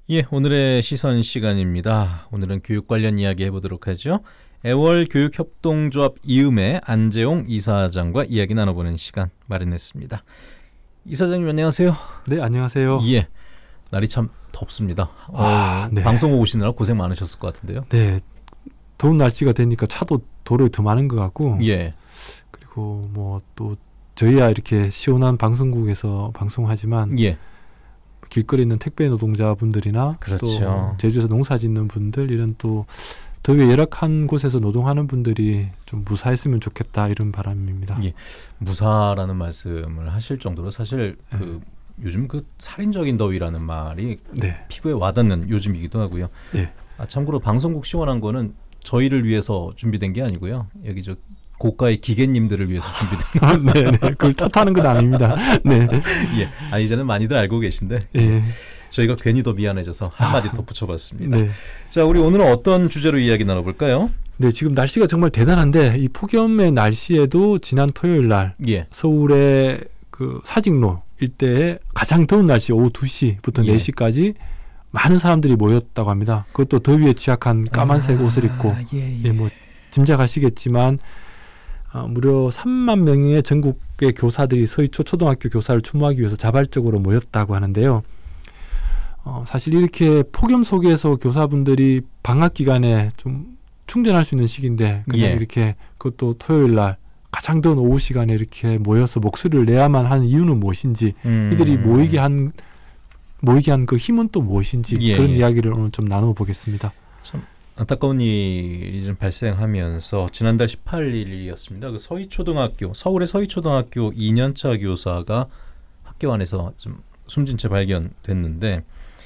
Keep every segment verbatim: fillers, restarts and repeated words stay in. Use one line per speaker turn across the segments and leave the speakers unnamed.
예, 오늘의 시선 시간입니다. 오늘은 교육 관련 이야기 해보도록 하죠. 애월 교육협동조합 이음의 안재용 이사장과 이야기 나눠보는 시간 마련했습니다. 이사장님 안녕하세요.
네, 안녕하세요.
예, 날이 참 덥습니다.
아,
어,
네.
방송 오시느라 고생 많으셨을 것 같은데요.
네, 더운 날씨가 되니까 차도 도로에 더 많은 것 같고,
예,
그리고 뭐 또 저희야 이렇게 시원한 방송국에서 방송하지만
예,
길거리에 있는 택배 노동자분들이나
그렇죠.
또 제주에서 농사짓는 분들 이런 또 더위에 열악한 곳에서 노동하는 분들이 좀 무사했으면 좋겠다 이런 바람입니다.
예, 무사라는 말씀을 하실 정도로 사실 그
네.
요즘 그 살인적인 더위라는 말이
네,
피부에 와닿는 요즘이기도 하고요.
네.
아, 참고로 방송국 시원한 거는 저희를 위해서 준비된 게 아니고요. 여기 저 고가의 기계님들을 위해서 준비된
아, 네, 네. 그걸 탓하는 건 아닙니다. 네,
예, 아 이제는 많이들 알고 계신데
예,
저희가 괜히 더 미안해져서 한마디 더 붙여봤습니다.
네.
자, 우리 오늘은 어떤 주제로 이야기 나눠볼까요?
네, 지금 날씨가 정말 대단한데 이 폭염의 날씨에도 지난 토요일 날
예,
서울의 그 사직로 일대에 가장 더운 날씨 오후 두 시부터
예.
네 시까지 많은 사람들이 모였다고 합니다. 그것도 더위에 취약한 까만색
아,
옷을 입고
예, 예.
예, 뭐 짐작하시겠지만 어, 무려 삼만 명의 전국의 교사들이 서희초 초등학교 교사를 추모하기 위해서 자발적으로 모였다고 하는데요. 어, 사실 이렇게 폭염 속에서 교사분들이 방학 기간에 좀 충전할 수 있는 시기인데 그냥
예.
이렇게 그것도 토요일 날 가장 더운 오후 시간에 이렇게 모여서 목소리를 내야만 하는 이유는 무엇인지
음.
이들이 모이게 한 모이게 한 그 힘은 또 무엇인지
예,
그런
예.
이야기를 오늘 좀 나눠보겠습니다.
참 안타까운 일이 좀 발생하면서 지난달 십팔 일이었습니다. 그 서희초등학교 서울의 서희초등학교 이 년차 교사가 학교 안에서 좀 숨진 채 발견됐는데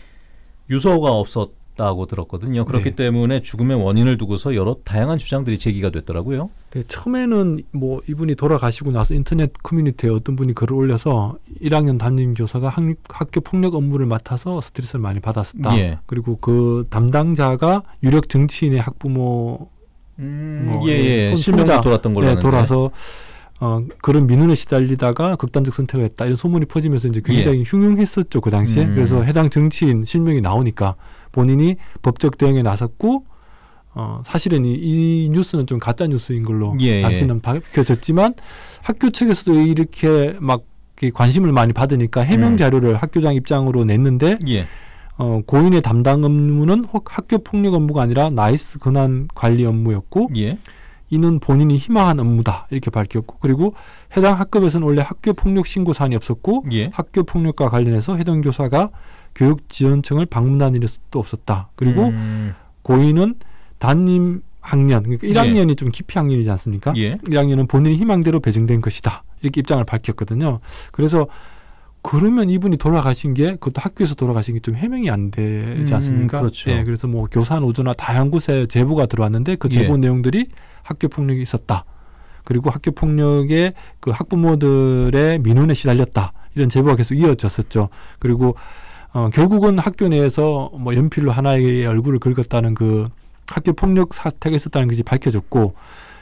유서가 없었다고 들었거든요. 그렇기
네.
때문에 죽음의 원인을 두고서 여러 다양한 주장들이 제기가 됐더라고요.
네, 처음에는 뭐 이분이 돌아가시고 나서 인터넷 커뮤니티에 어떤 분이 글을 올려서 일 학년 담임 교사가 학, 학교 폭력 업무를 맡아서 스트레스를 많이 받았었다.
예.
그리고 그 담당자가 유력 정치인의 학부모
음,
뭐,
예, 예.
손-
실명도
손자,
돌았던 걸로
네,
아는데.
돌아서 어, 그런 민원에 시달리다가 극단적 선택을 했다. 이런 소문이 퍼지면서 이제 굉장히 흉흉했었죠. 그 당시에.
음.
그래서 해당 정치인 실명이 나오니까 본인이 법적 대응에 나섰고 어, 사실은 이, 이 뉴스는 좀 가짜 뉴스인 걸로
예,
당시는 밝혀졌지만 학교 측에서도 이렇게 막 이렇게 관심을 많이 받으니까 해명
음.
자료를 학교장 입장으로 냈는데
예.
어, 고인의 담당 업무는 혹- 학교 폭력 업무가 아니라 나이스 근황 관리 업무였고
예.
이는 본인이 희망한 업무다 이렇게 밝혔고 그리고 해당 학급에서는 원래 학교 폭력 신고 사안이 없었고
예.
학교 폭력과 관련해서 해당 교사가 교육지원청을 방문한 일도 없었다. 그리고
음,
고인은 담임 학년 그러니까 일 학년이 좀 기피 학년이지 않습니까?
예.
일 학년은 본인이 희망대로 배정된 것이다. 이렇게 입장을 밝혔거든요. 그래서 그러면 이분이 돌아가신 게 그것도 학교에서 돌아가신 게 좀 해명이 안 되지
음,
않습니까?
그렇죠.
예, 그래서 뭐 교사 노조나 다양한 곳에 제보가 들어왔는데 그 제보
예.
내용들이 학교 폭력이 있었다. 그리고 학교 폭력에 그 학부모들의 민원에 시달렸다. 이런 제보가 계속 이어졌었죠. 그리고 어, 결국은 학교 내에서 뭐 연필로 하나의 얼굴을 긁었다는 그 학교 폭력 사태가 있었다는 것이 밝혀졌고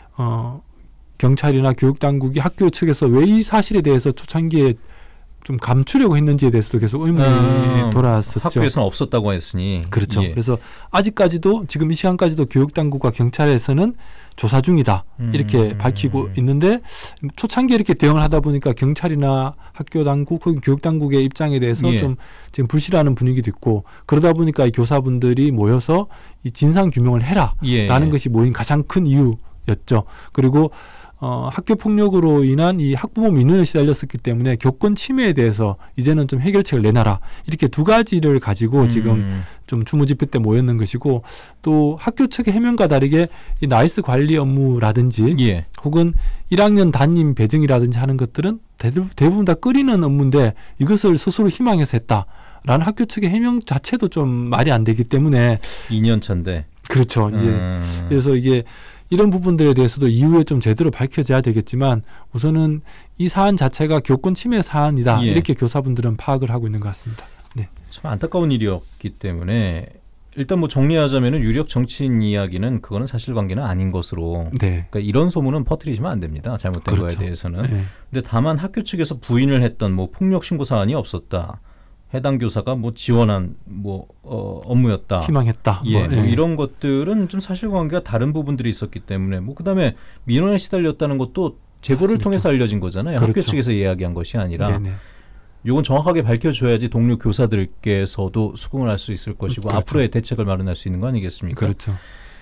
어, 경찰이나 교육당국이 학교 측에서 왜 이 사실에 대해서 초창기에 좀 감추려고 했는지에 대해서도 계속 의문이
음,
돌아왔었죠.
학교에서는 없었다고 했으니.
그렇죠.
예.
그래서 아직까지도 지금 이 시간까지도 교육당국과 경찰에서는 조사 중이다 이렇게
음.
밝히고 있는데 초창기에 이렇게 대응을 하다 보니까 경찰이나 학교 당국 혹은 교육 당국의 입장에 대해서
예.
좀 지금 불신하는 분위기도 있고 그러다 보니까 이 교사분들이 모여서 이 진상 규명을 해라라는
예.
것이 모인 가장 큰 이유였죠. 그리고 어, 학교 폭력으로 인한 이 학부모 민원에 시달렸었기 때문에 교권 침해에 대해서 이제는 좀 해결책을 내놔라 이렇게 두 가지를 가지고
음.
지금 좀 추모집회 때 모였는 것이고 또 학교 측의 해명과 다르게 이 나이스 관리 업무라든지
예.
혹은 일 학년 담임 배정이라든지 하는 것들은 대부- 대부분 다 끓이는 업무인데 이것을 스스로 희망해서 했다라는 학교 측의 해명 자체도 좀 말이 안 되기 때문에
이 년 차인데.
그렇죠. 이제
음.
그래서 이게 이런 부분들에 대해서도 이후에 좀 제대로 밝혀져야 되겠지만 우선은 이 사안 자체가 교권 침해 사안이다.
예.
이렇게 교사분들은 파악을 하고 있는 것 같습니다. 네.
참 안타까운 일이었기 때문에 일단 뭐 정리하자면은 유력 정치인 이야기는 그거는 사실관계는 아닌 것으로.
네.
그러니까 이런 소문은 퍼뜨리시면 안 됩니다. 잘못된
그렇죠.
거에 대해서는.
네.
근데 다만 학교 측에서 부인을 했던 뭐 폭력 신고 사안이 없었다. 해당 교사가 뭐 지원한 뭐 어, 업무였다.
희망했다.
예,
뭐,
뭐
예.
이런 것들은 좀 사실관계가 다른 부분들이 있었기 때문에 뭐 그다음에 민원에 시달렸다는 것도 제보를
맞습니다.
통해서 알려진 거잖아요.
그렇죠.
학교 측에서 이야기한 것이 아니라
네네.
이건 정확하게 밝혀줘야지 동료 교사들께서도 수긍을 할 수 있을 것이고
그렇죠.
앞으로의 대책을 마련할 수 있는 거 아니겠습니까?
그렇죠.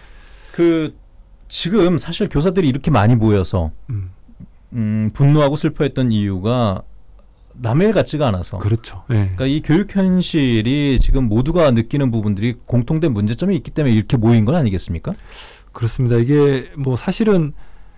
그 지금 사실 교사들이 이렇게 많이 모여서
음,
음, 분노하고 슬퍼했던 이유가 남의 일 같지가 않아서
그렇죠. 예.
그러니까 이 교육 현실이 지금 모두가 느끼는 부분들이 공통된 문제점이 있기 때문에 이렇게 모인 건 아니겠습니까?
그렇습니다. 이게 뭐 사실은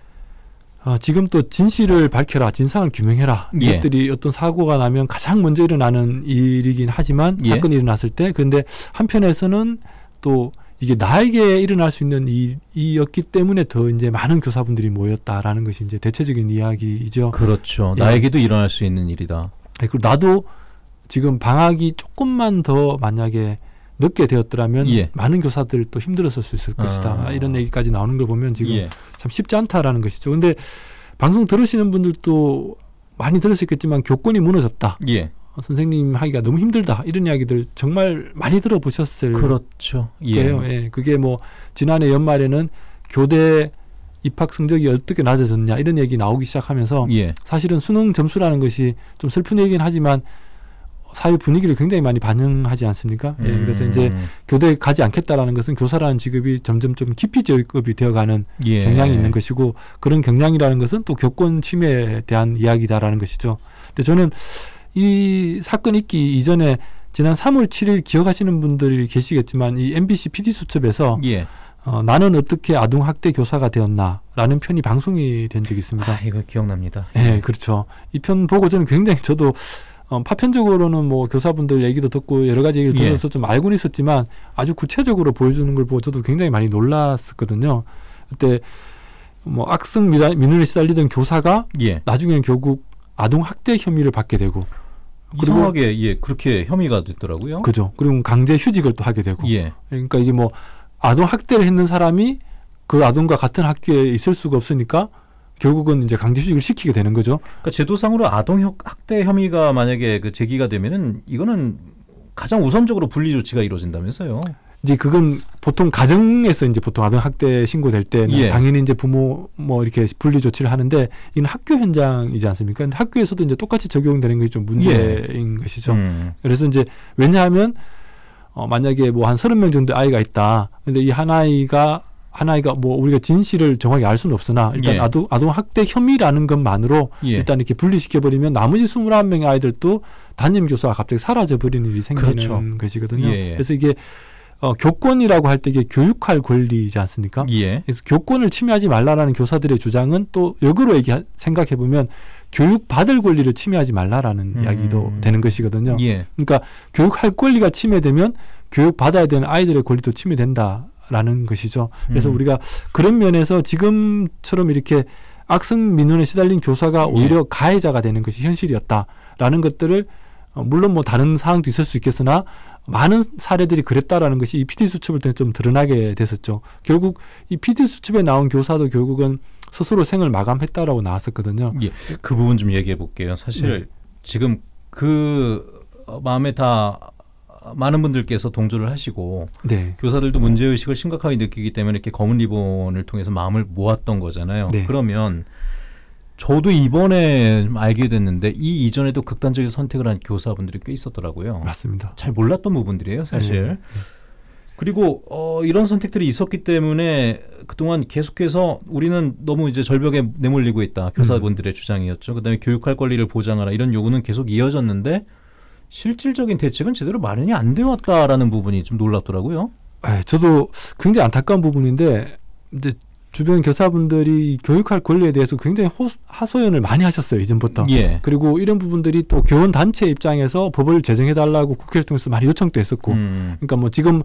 어, 지금 또 진실을 밝혀라, 진상을 규명해라.
예.
이것들이 어떤 사고가 나면 가장 먼저 일어나는 일이긴 하지만
예.
사건이 일어났을 때, 그런데 한편에서는 또 이게 나에게 일어날 수 있는 일이었기 때문에 더 이제 많은 교사분들이 모였다라는 것이 이제 대체적인 이야기이죠.
그렇죠.
예.
나에게도 일어날 수 있는 일이다.
예, 그리고 나도 지금 방학이 조금만 더 만약에 늦게 되었더라면
예.
많은 교사들 또 힘들었을 수 있을 것이다.
아.
이런 얘기까지 나오는 걸 보면 지금
예.
참 쉽지 않다라는 것이죠. 근데 방송 들으시는 분들도 많이 들으셨겠지만 교권이 무너졌다.
예.
어, 선생님 하기가 너무 힘들다. 이런 이야기들 정말 많이 들어보셨을
그렇죠. 예.
거예요. 예. 그게 뭐 지난해 연말에는 교대 입학 성적이 어떻게 낮아졌냐 이런 얘기 나오기 시작하면서
예.
사실은 수능 점수라는 것이 좀 슬픈 얘기긴 하지만 사회 분위기를 굉장히 많이 반영하지 않습니까? 예, 그래서
음.
이제 교대에 가지 않겠다라는 것은 교사라는 직업이 점점 좀 깊이 직업이 되어가는
예.
경향이 있는 것이고, 그런 경향이라는 것은 또 교권 침해에 대한 이야기다라는 것이죠. 근데 저는 이 사건 있기 이전에 지난 삼월 칠일 기억하시는 분들이 계시겠지만 이 엠비씨 피디수첩에서
예.
어, 나는 어떻게 아동학대 교사가 되었나라는 편이 방송이 된 적이 있습니다.
아, 이거 기억납니다.
예, 그렇죠. 이 편 보고 저는 굉장히 저도 어, 파편적으로는 뭐 교사분들 얘기도 듣고 여러 가지 얘기를 들어서
예.
좀 알고는 있었지만 아주 구체적으로 보여주는 걸 보고 저도 굉장히 많이 놀랐었거든요. 그때 뭐 악성 미다- 민원에 시달리던 교사가
예.
나중에는 결국 아동 학대 혐의를 받게 되고, 그리고
이상하게 예 그렇게 혐의가 됐더라고요.
그죠. 그리고 강제 휴직을 또 하게 되고.
예.
그러니까 이게 뭐 아동 학대를 했는 사람이 그 아동과 같은 학교에 있을 수가 없으니까 결국은 이제 강제 휴직을 시키게 되는 거죠.
그러니까 제도상으로 아동 혁- 학대 혐의가 만약에 그 제기가 되면은 이거는 가장 우선적으로 분리 조치가 이루어진다면서요.
이제 그건 보통 가정에서 이제 보통 아동 학대 신고될 때는
예.
당연히 이제 부모 뭐 이렇게 분리 조치를 하는데 이는 학교 현장이지 않습니까? 근데 학교에서도 이제 똑같이 적용되는 것이 좀 문제인 것이죠.
음.
그래서 이제 왜냐하면 어 만약에 뭐 한 서른 명 정도 아이가 있다. 근데 이 한 아이가 한 아이가 뭐 우리가 진실을 정확히 알 수는 없으나 일단
예.
아동 아동 학대 혐의라는 것만으로
예.
일단 이렇게 분리시켜 버리면 나머지 스물한 명의 아이들도 담임 교사가 갑자기 사라져 버리는 일이 생기는
그렇죠.
것이거든요.
예, 예.
그래서 이게 어, 교권이라고 할 때 이게 교육할 권리이지 않습니까?
예.
그래서 교권을 침해하지 말라라는 교사들의 주장은 또 역으로 얘기 생각해 보면 교육 받을 권리를 침해하지 말라라는
음.
이야기도 되는 것이거든요.
예.
그러니까 교육할 권리가 침해되면 교육 받아야 되는 아이들의 권리도 침해된다라는 것이죠. 그래서
음.
우리가 그런 면에서 지금처럼 이렇게 악성 민원에 시달린 교사가 오히려
예.
가해자가 되는 것이 현실이었다라는 것들을 어, 물론 뭐 다른 사항도 있을 수 있겠으나 많은 사례들이 그랬다라는 것이 이 피디 수첩을 통해 좀 드러나게 됐었죠. 결국 이 피디 수첩에 나온 교사도 결국은 스스로 생을 마감했다라고 나왔었거든요.
예. 그 부분 좀 얘기해 볼게요. 사실
네.
지금 그 어, 마음에 다 많은 분들께서 동조를 하시고
네.
교사들도 문제의식을 심각하게 느끼기 때문에 이렇게 검은 리본을 통해서 마음을 모았던 거잖아요.
네.
그러면 저도 이번에 알게 됐는데 이 이전에도 극단적인 선택을 한 교사분들이 꽤 있었더라고요.
맞습니다.
잘 몰랐던 부분들이에요, 사실.
네.
그리고 어, 이런 선택들이 있었기 때문에 그동안 계속해서 우리는 너무 이제 절벽에 내몰리고 있다. 교사분들의
음.
주장이었죠. 그다음에 교육할 권리를 보장하라 이런 요구는 계속 이어졌는데 실질적인 대책은 제대로 마련이 안 되어 왔다라는 부분이 좀 놀랍더라고요.
에, 저도 굉장히 안타까운 부분인데 이제 주변 교사분들이 교육할 권리에 대해서 굉장히 호, 하소연을 많이 하셨어요, 이전부터.
예.
그리고 이런 부분들이 또 교원 단체 입장에서 법을 제정해달라고 국회를 통해서 많이 요청도 했었고,
음.
그러니까 뭐 지금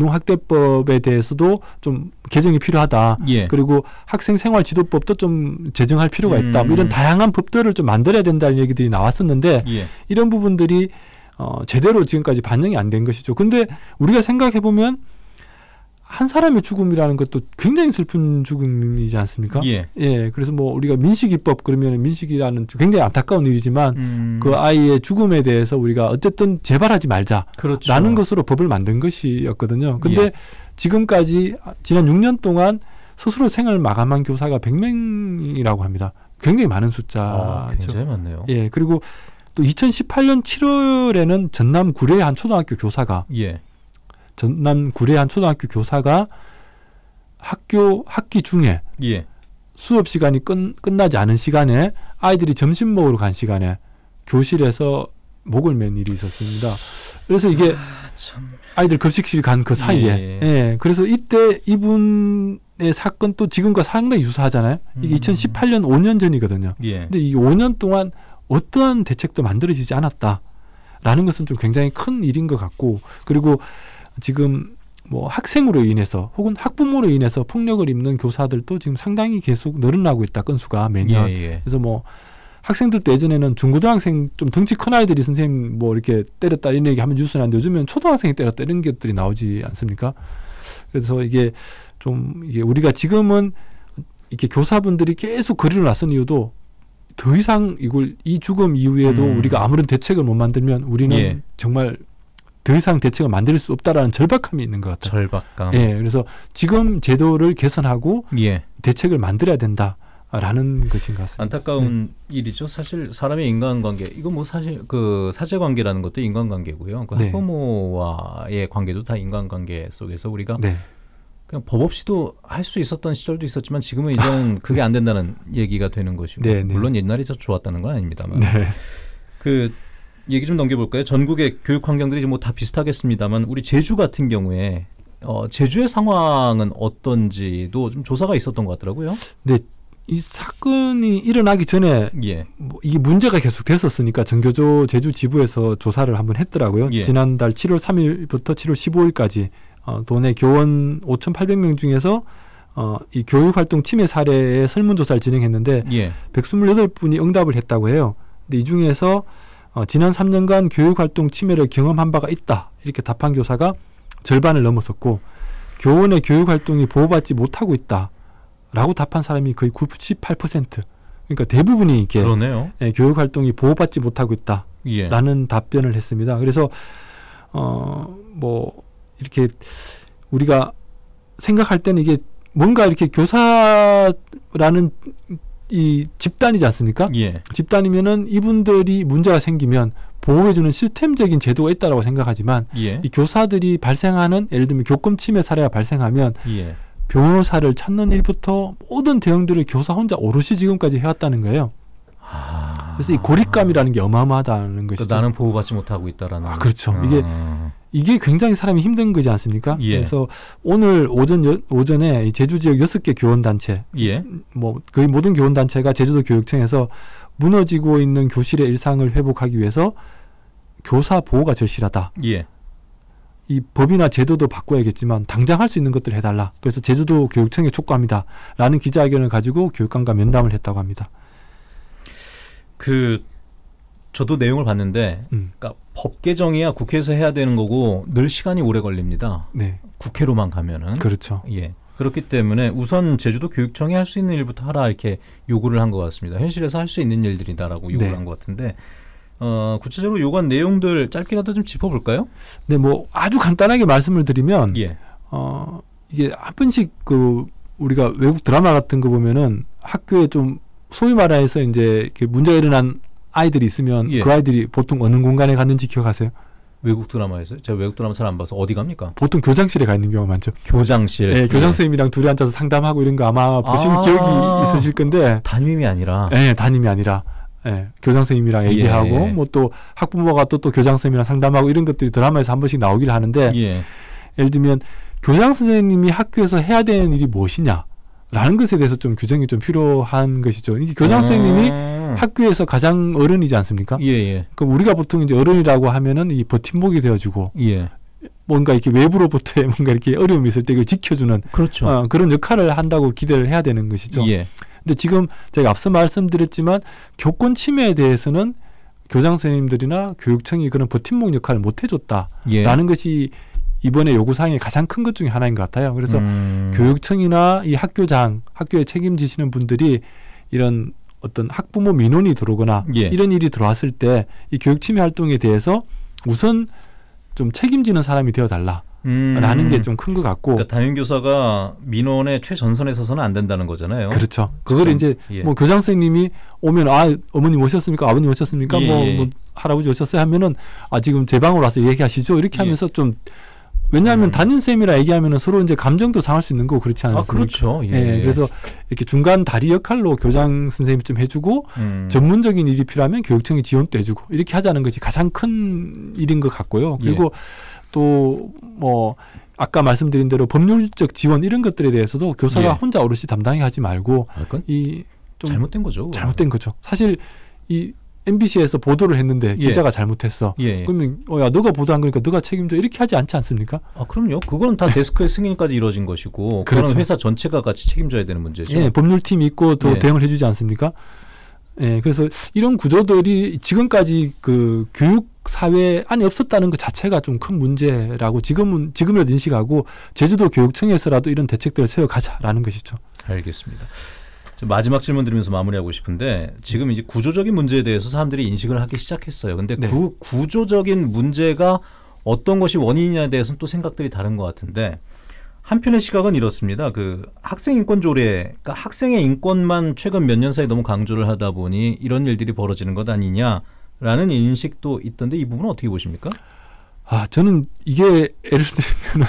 아동학대법에 대해서도 좀 개정이 필요하다.
예.
그리고 학생생활지도법도 좀 제정할 필요가 있다. 뭐
음.
이런 다양한 법들을 좀 만들어야 된다는 얘기들이 나왔었는데
예.
이런 부분들이 어, 제대로 지금까지 반영이 안 된 것이죠. 근데 우리가 생각해 보면 한 사람의 죽음이라는 것도 굉장히 슬픈 죽음이지 않습니까?
예.
예. 그래서 뭐 우리가 민식이법 그러면 민식이라는 굉장히 안타까운 일이지만
음.
그 아이의 죽음에 대해서 우리가 어쨌든 재발하지 말자.
그렇죠.
라는 것으로 법을 만든 것이었거든요. 근데
예.
지금까지 지난 육 년 동안 스스로 생을 마감한 교사가 백 명이라고 합니다. 굉장히 많은 숫자죠.
아, 굉장히 많네요.
예. 그리고 또 이천십팔 년 칠월에는 전남 구례의 한 초등학교 교사가
예.
전남 구례의 한 초등학교 교사가 학교 학기 중에
예.
수업 시간이 끝, 끝나지 않은 시간에 아이들이 점심 먹으러 간 시간에 교실에서 목을 맨 일이 있었습니다. 그래서 이게
아, 참.
아이들 급식실 간 그 사이에
예.
예. 그래서 이때 이분의 사건 또 지금과 상당히 유사하잖아요. 이게
음.
이천십팔 년 오 년 전이거든요.
예.
근데 이 오 년 동안 어떠한 대책도 만들어지지 않았다라는 것은 좀 굉장히 큰 일인 것 같고 그리고 지금 뭐 학생으로 인해서 혹은 학부모로 인해서 폭력을 입는 교사들도 지금 상당히 계속 늘어나고 있다. 건수가 매년.
예, 예.
그래서 뭐 학생들도 예전에는 중고등학생 좀 덩치 큰 아이들이 선생님 뭐 이렇게 때렸다 이런 얘기 하면 뉴스에 나는데 요즘엔 초등학생이 때렸다 이런 것들이 나오지 않습니까? 그래서 이게 좀 이게 우리가 지금은 이렇게 교사분들이 계속 거리로 나선 이유도 더 이상 이걸 이 죽음 이후에도
음.
우리가 아무런 대책을 못 만들면 우리는
예.
정말 더 이상 대책을 만들 수 없다라는 절박함이 있는 것 같아요.
절박감.
예, 그래서 지금 제도를 개선하고
예.
대책을 만들어야 된다라는 것인 것 같습니다.
안타까운 일이죠. 사실 사람의 인간관계 이거 뭐 사실 그 사제관계라는 것도 인간관계고요. 그
네.
학부모와의 관계도 다 인간관계 속에서 우리가
네.
그냥 법 없이도 할 수 있었던 시절도 있었지만 지금은 이제는 그게 안 된다는 얘기가 되는 것이고
네, 네.
물론 옛날이 더 좋았다는 건 아닙니다만
네.
그 얘기 좀 넘겨볼까요? 전국의 교육 환경들이 뭐 다 비슷하겠습니다만 우리 제주 같은 경우에 어, 제주의 상황은 어떤지도 좀 조사가 있었던 것 같더라고요.
네. 이 사건이 일어나기 전에
예.
뭐 이게 문제가 계속 됐었으니까 전교조 제주 지부에서 조사를 한번 했더라고요.
예.
지난달 칠월 삼일부터 칠월 십오일까지 어, 도내 교원 오천팔백 명 중에서 어, 이 교육활동 침해 사례의 설문조사를 진행했는데
예.
백이십팔 분이 응답을 했다고 해요. 근데 이 중에서 어, 지난 삼 년간 교육활동 침해를 경험한 바가 있다. 이렇게 답한 교사가 절반을 넘었었고 교원의 교육활동이 보호받지 못하고 있다. 라고 답한 사람이 거의 구십팔 퍼센트. 그러니까 대부분이 이렇게
그러네요.
예, 교육활동이 보호받지 못하고 있다.
예.
라는 답변을 했습니다. 그래서 어, 뭐 이렇게 우리가 생각할 때는 이게 뭔가 이렇게 교사라는 이 집단이지 않습니까?
예.
집단이면은 이분들이 문제가 생기면 보호해주는 시스템적인 제도가 있다라고 생각하지만
예.
이 교사들이 발생하는 예를 들면 교권 침해 사례가 발생하면
예.
변호사를 찾는 일부터 모든 대응들을 교사 혼자 오롯이 지금까지 해왔다는 거예요.
아.
그래서 이 고립감이라는 게 어마어마하다는 것이죠.
그러니까 나는 보호받지 못하고 있다라는.
아, 그렇죠.
아.
이게 이게 굉장히 사람이 힘든 거지 않습니까?
예.
그래서 오늘 오전 여, 오전에 이 제주 지역 여섯 개 교원 단체,
예.
뭐 거의 모든 교원 단체가 제주도 교육청에서 무너지고 있는 교실의 일상을 회복하기 위해서 교사 보호가 절실하다.
예.
이 법이나 제도도 바꿔야겠지만 당장 할 수 있는 것들을 해달라. 그래서 제주도 교육청에 촉구합니다. 라는 기자회견을 가지고 교육감과 면담을 했다고 합니다.
그 저도 내용을 봤는데,
음.
그러니까 법 개정이야 국회에서 해야 되는 거고 늘 시간이 오래 걸립니다.
네,
국회로만 가면은.
그렇죠.
예. 그렇기 때문에 우선 제주도 교육청이 할 수 있는 일부터 하라 이렇게 요구를 한 것 같습니다. 현실에서 할 수 있는 일들이다라고 요구를
네.
한 것 같은데 어, 구체적으로 요구한 내용들 짧게라도 좀 짚어볼까요?
네, 뭐 아주 간단하게 말씀을 드리면
예.
어, 이게 한 번씩 그 우리가 외국 드라마 같은 거 보면은 학교에 좀 소위 말해서 이제 이렇게 문제가 일어난 아이들이 있으면
예.
그 아이들이 보통 어느 공간에 갔는지 기억하세요?
외국 드라마에서요? 제가 외국 드라마 잘 안 봐서 어디 갑니까?
보통 교장실에 가 있는 경우가 많죠.
교장실.
네, 교장
예.
선생님이랑 둘이 앉아서 상담하고 이런 거 아마 보신
아.
기억이 있으실 건데
담임이 아니라.
네, 담임이 아니라 예, 교장 선생님이랑
예.
얘기하고 뭐 또 학부모가 또 또 교장 선생님이랑 상담하고 이런 것들이 드라마에서 한 번씩 나오긴 하는데
예.
예를 들면 교장 선생님이 학교에서 해야 되는 일이 무엇이냐라는 것에 대해서 좀 규정이 좀 필요한 것이죠. 이게 교장 선생님이
음.
학교에서 가장 어른이지 않습니까?
예, 예.
그럼 우리가 보통 이제 어른이라고 하면은 이 버팀목이 되어주고
예.
뭔가 이렇게 외부로부터의 뭔가 이렇게 어려움이 있을 때 이걸 지켜주는
그렇죠.
어, 그런 역할을 한다고 기대를 해야 되는 것이죠.
예.
근데 지금 제가 앞서 말씀드렸지만 교권 침해에 대해서는 교장 선생님들이나 교육청이 그런 버팀목 역할을 못 해줬다라는
예.
것이 이번에 요구사항이 가장 큰 것 중에 하나인 것 같아요. 그래서
음.
교육청이나 이 학교장, 학교에 책임지시는 분들이 이런 어떤 학부모 민원이 들어오거나
예.
이런 일이 들어왔을 때 이 교육 침해 활동에 대해서 우선 좀 책임지는 사람이 되어달라.
음.
라는 게 좀 큰 것 같고.
그러니까 담임교사가 민원의 최전선에 서서는 안 된다는 거잖아요.
그렇죠. 그걸
좀,
이제
예.
뭐 교장 선생님이 오면 아 어머님 오셨습니까? 아버님 오셨습니까?
예.
뭐, 뭐 할아버지 오셨어요? 하면은 아 지금 제 방으로 와서 얘기하시죠. 이렇게
예.
하면서 좀 왜냐하면
음.
담임쌤이라 얘기하면은 서로 이제 감정도 상할 수 있는 거고 그렇지 않습니까?
아 그렇죠. 예.
예. 그래서 이렇게 중간 다리 역할로 교장 선생님이 좀 해주고
음.
전문적인 일이 필요하면 교육청이 지원도 해주고 이렇게 하자는 것이 가장 큰 일인 것 같고요. 그리고 또 뭐 아까 말씀드린 대로 법률적 지원 이런 것들에 대해서도 교사가
예.
혼자 오롯이 담당해 하지 말고
아, 그건
이 좀
잘못된 거죠.
잘못된 거죠. 사실 이 엠비씨에서 보도를 했는데
예.
기자가 잘못했어.
예.
그러면 어, 야 너가 보도한 거니까 너가 책임져 이렇게 하지 않지 않습니까?
아 그럼요. 그건 다 데스크의 승인까지 이루어진 것이고
그렇죠.
그건 회사 전체가 같이 책임져야 되는 문제죠.
예, 법률팀이 있고 또
예.
대응을 해주지 않습니까? 예, 그래서 이런 구조들이 지금까지 그 교육 사회 안에 없었다는 것 자체가 좀 큰 문제라고 지금은 지금이라도 인식하고 제주도 교육청에서라도 이런 대책들을 세워가자라는 것이죠.
알겠습니다. 마지막 질문 드리면서 마무리하고 싶은데 지금 이제 구조적인 문제에 대해서 사람들이 인식을 하기 시작했어요. 근데
네.
그 구조적인 문제가 어떤 것이 원인이냐에 대해서는 또 생각들이 다른 것 같은데 한편의 시각은 이렇습니다. 그 학생 인권 조례, 그러니까 학생의 인권만 최근 몇 년 사이 너무 강조를 하다 보니 이런 일들이 벌어지는 것 아니냐라는 인식도 있던데 이 부분은 어떻게 보십니까?
아, 저는 이게 예를 들면은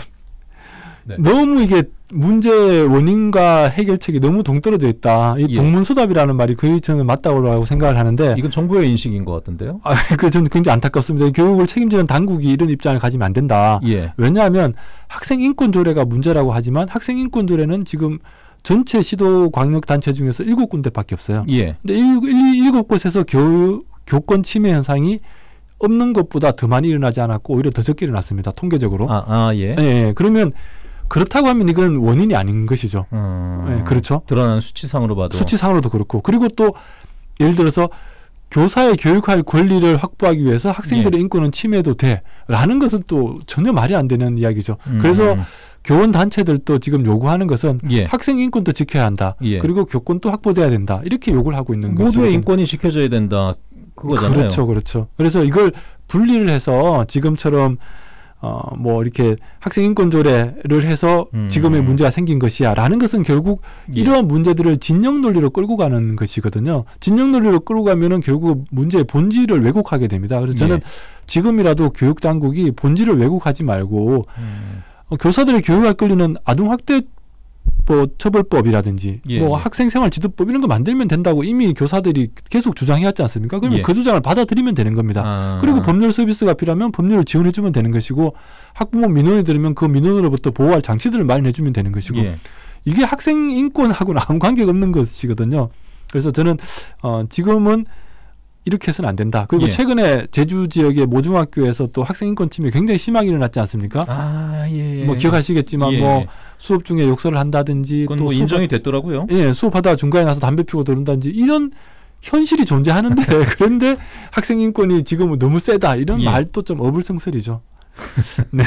네.
너무 이게 문제 원인과 해결책이 너무 동떨어져 있다. 이
예.
동문서답이라는 말이 거의 저는 맞다고 생각을 하는데
이건 정부의 인식인 것 같은데요.
아, 그 저는 굉장히 안타깝습니다. 교육을 책임지는 당국이 이런 입장을 가지면 안 된다.
예.
왜냐하면 학생 인권 조례가 문제라고 하지만 학생 인권 조례는 지금 전체 시도 광역 단체 중에서 일곱 군데밖에 없어요.
예.
근데 일, 일, 일곱 곳에서 교육 교권 침해 현상이 없는 것보다 더 많이 일어나지 않았고 오히려 더 적게 일어났습니다. 통계적으로.
아, 아 예.
예, 예. 그러면 그렇다고 하면 이건 원인이 아닌 것이죠.
음,
예, 그렇죠.
드러나는 수치상으로 봐도.
수치상으로도 그렇고. 그리고 또 예를 들어서 교사의 교육할 권리를 확보하기 위해서 학생들의
예.
인권은 침해도 돼라는 것은 또 전혀 말이 안 되는 이야기죠.
음,
그래서
음.
교원 단체들도 지금 요구하는 것은
예.
학생 인권도 지켜야 한다.
예.
그리고 교권도 확보돼야 된다. 이렇게 요구를 하고 있는 것이죠.
모두의 인권이 지켜져야 된다. 그거잖아요.
그렇죠, 그렇죠. 그래서 이걸 분리를 해서 지금처럼 어, 뭐 이렇게 학생 인권 조례를 해서
음.
지금의 문제가 생긴 것이야라는 것은 결국
예.
이러한 문제들을 진영 논리로 끌고 가는 것이거든요. 진영 논리로 끌고 가면은 결국 문제의 본질을 왜곡하게 됩니다. 그래서 저는
예.
지금이라도 교육 당국이 본질을 왜곡하지 말고
음.
어, 교사들의 교육할 권리는 아동학대 뭐 처벌법이라든지
예,
뭐
예.
학생생활지도법 이런 거 만들면 된다고 이미 교사들이 계속 주장해왔지 않습니까? 그러면
예.
그 주장을 받아들이면 되는 겁니다.
아.
그리고 법률 서비스가 필요하면 법률을 지원해주면 되는 것이고 학부모 민원이 들으면 그 민원으로부터 보호할 장치들을 마련해주면 되는 것이고
예.
이게 학생 인권하고는 아무 관계가 없는 것이거든요. 그래서 저는 어, 지금은 이렇게 해서는 안 된다. 그리고
예.
최근에 제주 지역의 모중학교에서 또 학생 인권 침해 굉장히 심하게 일어났지 않습니까?
아, 예.
뭐 기억하시겠지만
예.
뭐 수업 중에 욕설을 한다든지
그건
또
뭐
수업
인정이 됐더라고요.
예, 수업하다가 중간에 나서 담배 피우고 들은다든지 이런 현실이 존재하는데 그런데 학생 인권이 지금은 너무 세다 이런
예.
말도 좀 어불성설이죠. 네.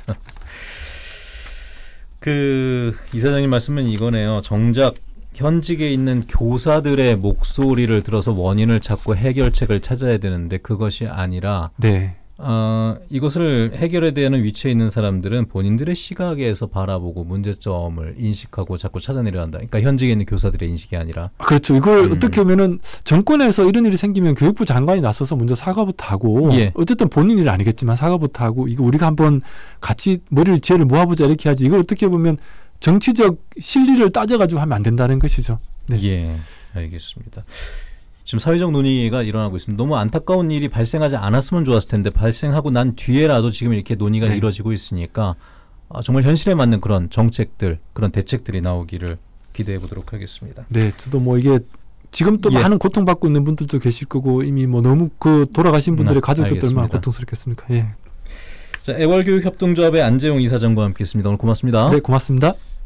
그 이사장님 말씀은 이거네요. 정작 현직에 있는 교사들의 목소리를 들어서 원인을 찾고 해결책을 찾아야 되는데 그것이 아니라
네.
어, 이것을 해결에 대한 위치에 있는 사람들은 본인들의 시각에서 바라보고 문제점을 인식하고 자꾸 찾아내려 한다. 그러니까 현직에 있는 교사들의 인식이 아니라.
그렇죠. 이걸
음.
어떻게 보면은 정권에서 이런 일이 생기면 교육부 장관이 나서서 먼저 사과부터 하고
예.
어쨌든 본인 일 아니겠지만 사과부터 하고 이거 우리가 한번 같이 머리를 지혜를 모아보자 이렇게 하지. 이걸 어떻게 보면 정치적 실리를 따져가지고 하면 안 된다는 것이죠. 네.
예, 알겠습니다. 지금 사회적 논의가 일어나고 있습니다. 너무 안타까운 일이 발생하지 않았으면 좋았을 텐데 발생하고 난 뒤에라도 지금 이렇게 논의가
네.
이루어지고 있으니까 아, 정말 현실에 맞는 그런 정책들, 그런 대책들이 나오기를 기대해 보도록 하겠습니다.
네, 저도 뭐 이게 지금 또
예.
많은 고통받고 있는 분들도 계실 거고 이미 뭐 너무 그 돌아가신 분들의
네,
가족들도 얼마나
알겠습니다.
고통스럽겠습니까? 예.
자, 애월교육협동조합의 안재용 이사장과 함께했습니다. 오늘 고맙습니다.
네, 고맙습니다.